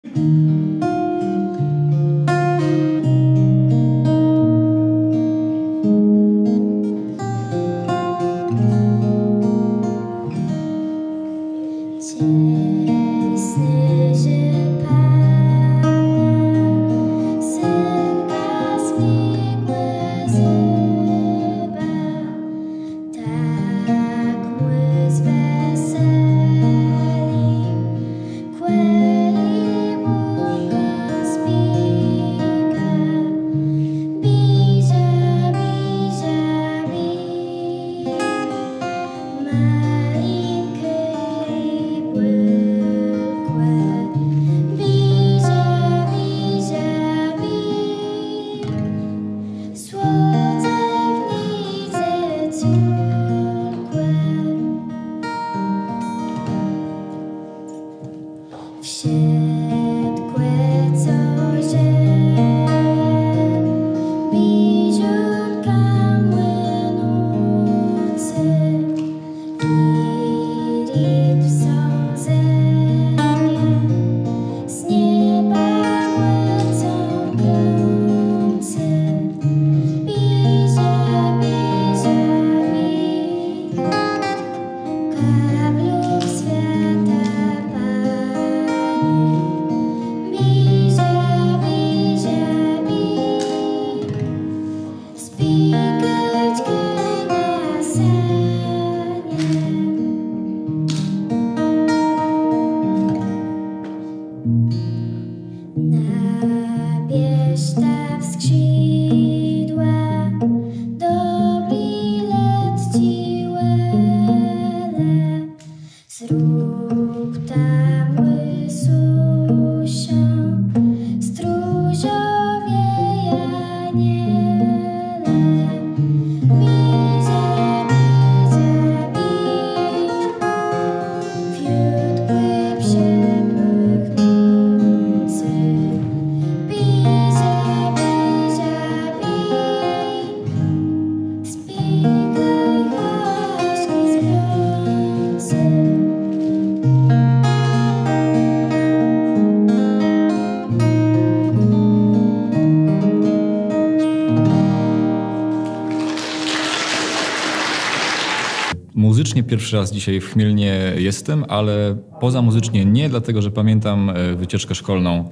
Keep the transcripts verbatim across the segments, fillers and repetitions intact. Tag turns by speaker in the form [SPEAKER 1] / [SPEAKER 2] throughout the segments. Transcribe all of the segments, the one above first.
[SPEAKER 1] Muzycznie pierwszy raz dzisiaj w Chmielnie jestem, ale poza muzycznie nie, dlatego że pamiętam wycieczkę szkolną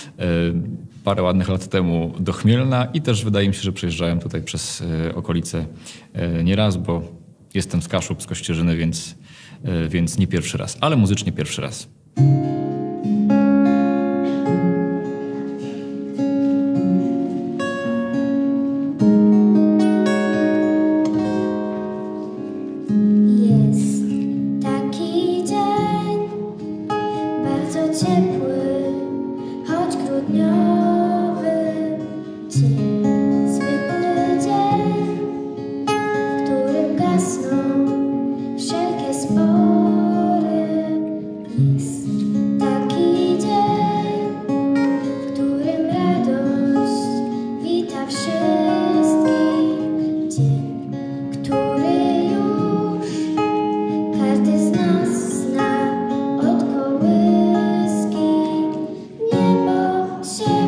[SPEAKER 1] parę ładnych lat temu do Chmielna i też wydaje mi się, że przejeżdżałem tutaj przez okolice nieraz, bo jestem z Kaszub, z Kościerzyny, więc, więc nie pierwszy raz, ale muzycznie pierwszy raz.
[SPEAKER 2] Share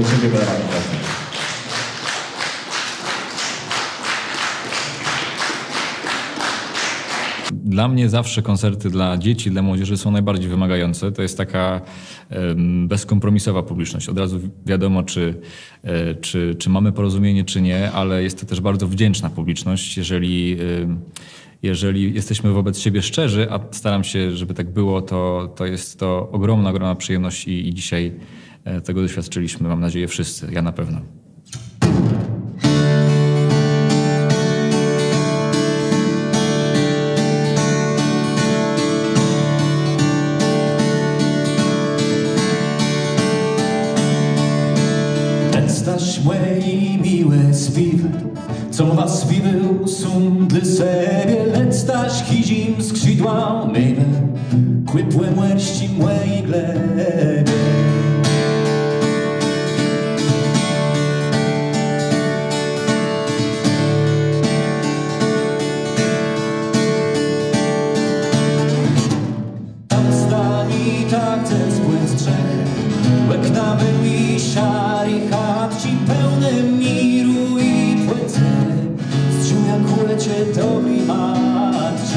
[SPEAKER 1] Ciebie bardzo. Dla mnie zawsze koncerty dla dzieci, dla młodzieży są najbardziej wymagające. To jest taka um, bezkompromisowa publiczność. Od razu wiadomo, czy, e, czy, czy mamy porozumienie, czy nie, ale jest to też bardzo wdzięczna publiczność. Jeżeli, e, jeżeli jesteśmy wobec siebie szczerzy, a staram się, żeby tak było, to, to jest to ogromna, ogromna przyjemność i, i dzisiaj e, tego doświadczyliśmy, mam nadzieję, wszyscy. Ja na pewno.
[SPEAKER 2] Staś młe i miłe spiwy, co was wiwył sum dla siebie. Lecz staś chizim skrzydła mywe, kłypłe młerści młej glebie. Tam stani tak ze spłyn strzechy, łekna był i szary chatci, pełne miru i płyty, zciu jak łecie dobry matci.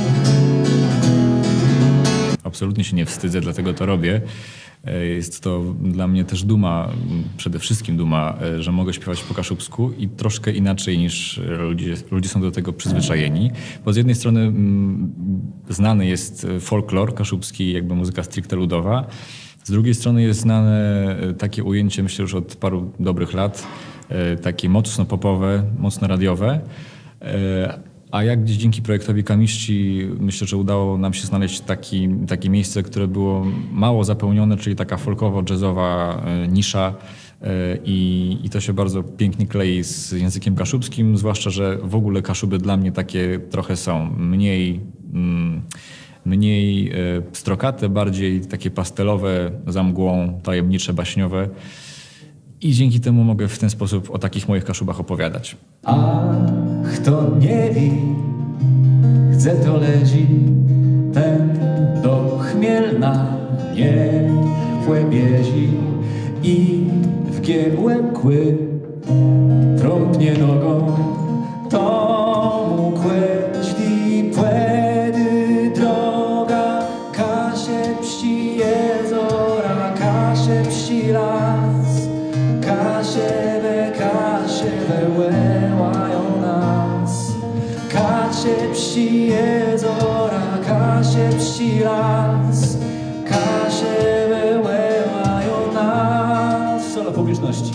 [SPEAKER 1] Absolutnie się nie wstydzę, dlatego to robię. Jest to dla mnie też duma, przede wszystkim duma, że mogę śpiewać po kaszubsku i troszkę inaczej niż ludzie, ludzie są do tego przyzwyczajeni. Bo z jednej strony mm, znany jest folklor kaszubski, jakby muzyka stricte ludowa. Z drugiej strony jest znane takie ujęcie, myślę już od paru dobrych lat, takie mocno popowe, mocno radiowe. A jak gdzieś dzięki projektowi Kamiści myślę, że udało nam się znaleźć taki, takie miejsce, które było mało zapełnione, czyli taka folkowo-jazzowa nisza i, i to się bardzo pięknie klei z językiem kaszubskim, zwłaszcza, że w ogóle Kaszuby dla mnie takie trochę są mniej... Mm, mniej pstrokate, bardziej takie pastelowe, za mgłą, tajemnicze, baśniowe. I dzięki temu mogę w ten sposób o takich moich Kaszubach opowiadać.
[SPEAKER 2] Ach, kto nie wie, chce to leci, ten do Chmielna nie łebiezi i w giegłe kły trąbnie nogą, to mu kłeśli płedy droga, kasie pści jezora, kasie pści las, kasie we, kasie we łełają nas, kasie pści jezora, kasie pści las, kasie we łełają nas. Solo publiczności.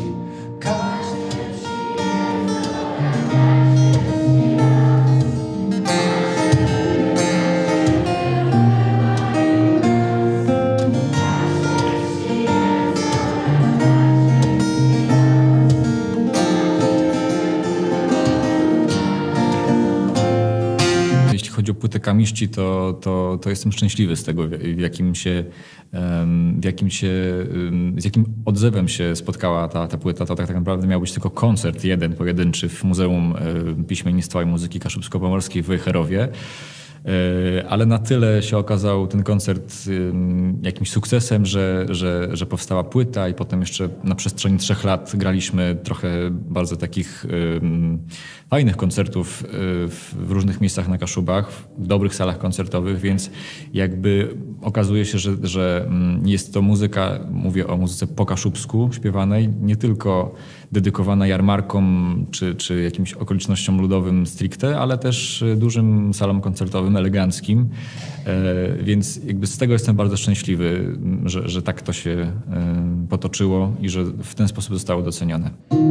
[SPEAKER 1] Jeśli chodzi o płytę Kamiści, to, to, to jestem szczęśliwy z tego, w jakim się, w jakim się, z jakim odzewem się spotkała ta, ta płyta. To tak, tak naprawdę miał być tylko koncert jeden, pojedynczy w Muzeum Piśmiennictwa i Muzyki Kaszubsko-Pomorskiej w Wejherowie. Ale na tyle się okazał ten koncert jakimś sukcesem, że, że, że powstała płyta i potem jeszcze na przestrzeni trzech lat graliśmy trochę bardzo takich um, fajnych koncertów w, w różnych miejscach na Kaszubach, w dobrych salach koncertowych, więc jakby okazuje się, że, że jest to muzyka, mówię o muzyce po kaszubsku śpiewanej, nie tylko dedykowana jarmarkom czy, czy jakimś okolicznościom ludowym stricte, ale też dużym salom koncertowym, eleganckim, e, więc jakby z tego jestem bardzo szczęśliwy, że, że tak to się e, potoczyło i że w ten sposób zostało docenione.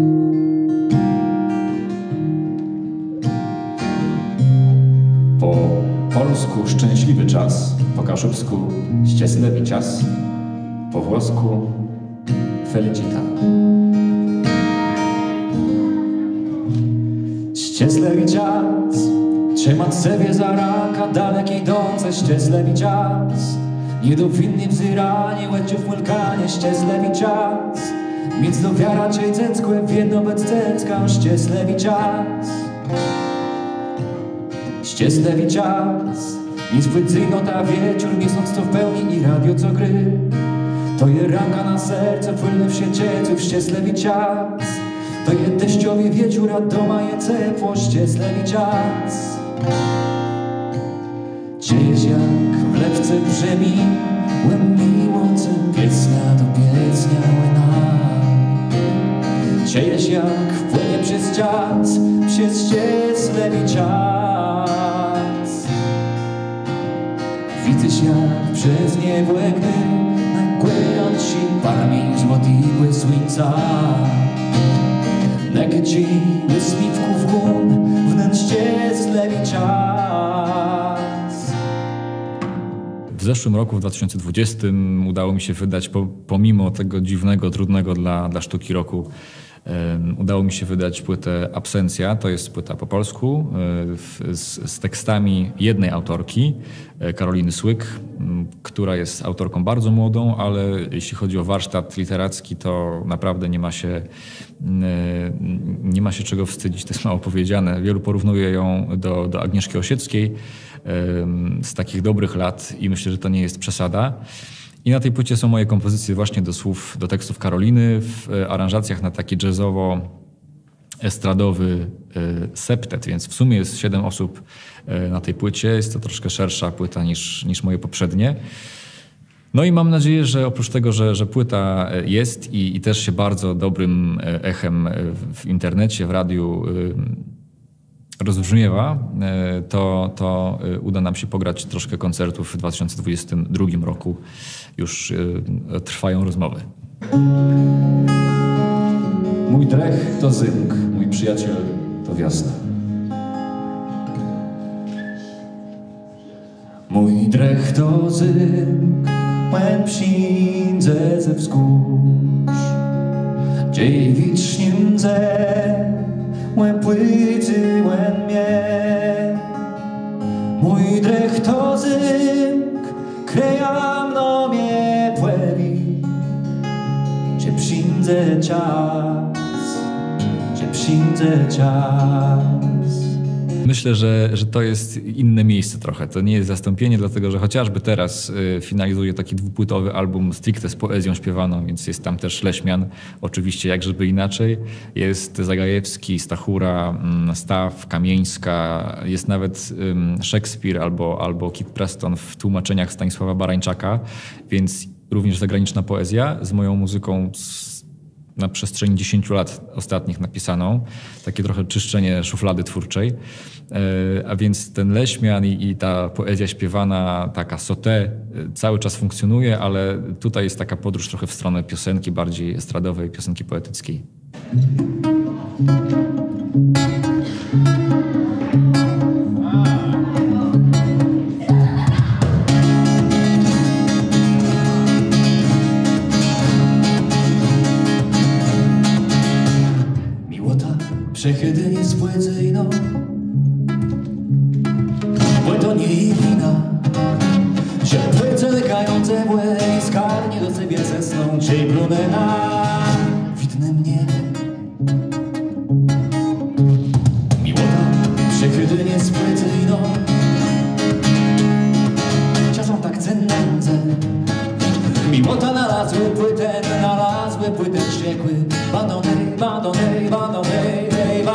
[SPEAKER 2] Po polsku szczęśliwy czas, po kaszubsku ścieslewy czas, po włosku felicita. Ścieslewy czas, trzymać sobie za raka, dalek idące ścieslewy czas. Nie do winny wzyranie, łecie w łelkanie, ścieslewy czas. Więc do wiara ciej ceckłe, w jedno bez cecka, ścieslewy czas. Ścieslewy czas, nic płycyjno ta wieczór, miesiąc to w pełni i radio co gry. To je raka na serce, płynę w siecieców, ścieżlewi czas. To je deszczowy wieczór, a doma je ciepło, ścieżlewi czas. Gdzieś jak w lepce brzemi, łem miłocy, piesnia do piesnia łyna. Gdzieś jak wpłynie przez czas, przez ścieżlewi czas. Widzisz jak przez niebo gdy nakłęją ci parami złotego słońca. Nekci wysmívku gun, wnętrz ścieżlewi czas.
[SPEAKER 1] W zeszłym roku, w dwa tysiące dwudziestym, udało mi się wydać, po, pomimo tego dziwnego, trudnego dla, dla sztuki roku, um, udało mi się wydać płytę Absencja. To jest płyta po polsku, um, z, z tekstami jednej autorki, Karoliny Słyk, um, która jest autorką bardzo młodą, ale jeśli chodzi o warsztat literacki, to naprawdę nie ma się, um, nie ma się czego wstydzić, to jest mało powiedziane. Wielu porównuje ją do, do Agnieszki Osieckiej z takich dobrych lat i myślę, że to nie jest przesada. I na tej płycie są moje kompozycje właśnie do słów, do tekstów Karoliny w aranżacjach na taki jazzowo-estradowy septet, więc w sumie jest siedem osób na tej płycie. Jest to troszkę szersza płyta niż, niż moje poprzednie. No i mam nadzieję, że oprócz tego, że, że płyta jest i, i też się bardzo dobrym echem w internecie, w radiu rozbrzmiewa, to, to uda nam się pograć troszkę koncertów w dwa tysiące dwudziestym drugim roku. Już trwają rozmowy.
[SPEAKER 2] Mój drech to zynk, mój przyjaciel to wiosna. Mój drech to zynk, łen przyjdzie ze wzgórz. Dziewicz niemdze, łen płyty, łen mnie. Mój drech to zynk, kreja mno mnie płewi. Że przyjdzie czas, że przyjdzie czas.
[SPEAKER 1] Myślę, że, że to jest inne miejsce trochę. To nie jest zastąpienie, dlatego że chociażby teraz y, finalizuję taki dwupłytowy album stricte z poezją śpiewaną, więc jest tam też Leśmian, oczywiście jak żeby inaczej. Jest Zagajewski, Stachura, y, Staw, Kamieńska, jest nawet y, Szekspir albo, albo Kit Preston w tłumaczeniach Stanisława Barańczaka, więc również zagraniczna poezja z moją muzyką z, na przestrzeni dziesięciu lat ostatnich napisaną. Takie trochę czyszczenie szuflady twórczej. A więc ten Leśmian i, i ta poezja śpiewana, taka sauté, cały czas funkcjonuje, ale tutaj jest taka podróż trochę w stronę piosenki bardziej estradowej, piosenki poetyckiej.
[SPEAKER 2] Przechydy nie spłycyjno, bo to nie jej wina, że płyce lekające młe i skarnie do ciebie cesną, cię brunę na widnym niebie. Miłota, przechydy nie spłycyjno, czasem tak cenne ręce. Miłota znalazły płytę, znalazły płytę wściekły, bandonej, bandonej, bandonej.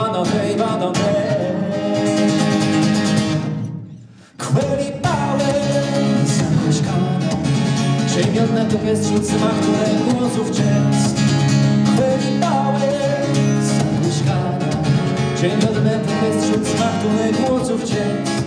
[SPEAKER 2] Quelli pałe zakłyszkano, przemiotne to jest wśród smachtunek głosów częst. Quelli pałe zakłyszkano, przemiotne to jest wśród smachtunek głosów częst.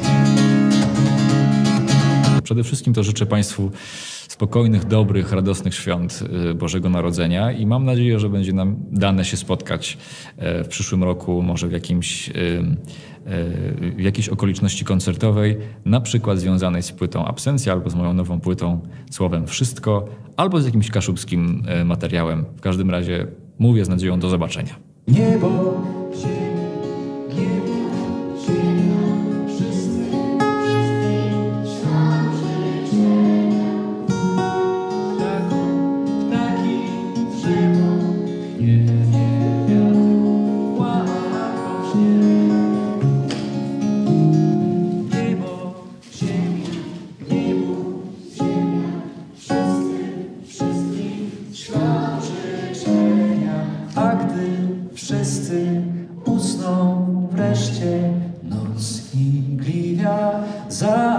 [SPEAKER 1] Przede wszystkim to życzę Państwu spokojnych, dobrych, radosnych świąt Bożego Narodzenia i mam nadzieję, że będzie nam dane się spotkać w przyszłym roku, może w jakimś, w jakiejś okoliczności koncertowej, na przykład związanej z płytą Absencja albo z moją nową płytą Słowem Wszystko, albo z jakimś kaszubskim materiałem. W każdym razie mówię z nadzieją do zobaczenia.
[SPEAKER 2] Niebo, ziemi, niebo, ziemia, wszyscy, wszyscy dnia za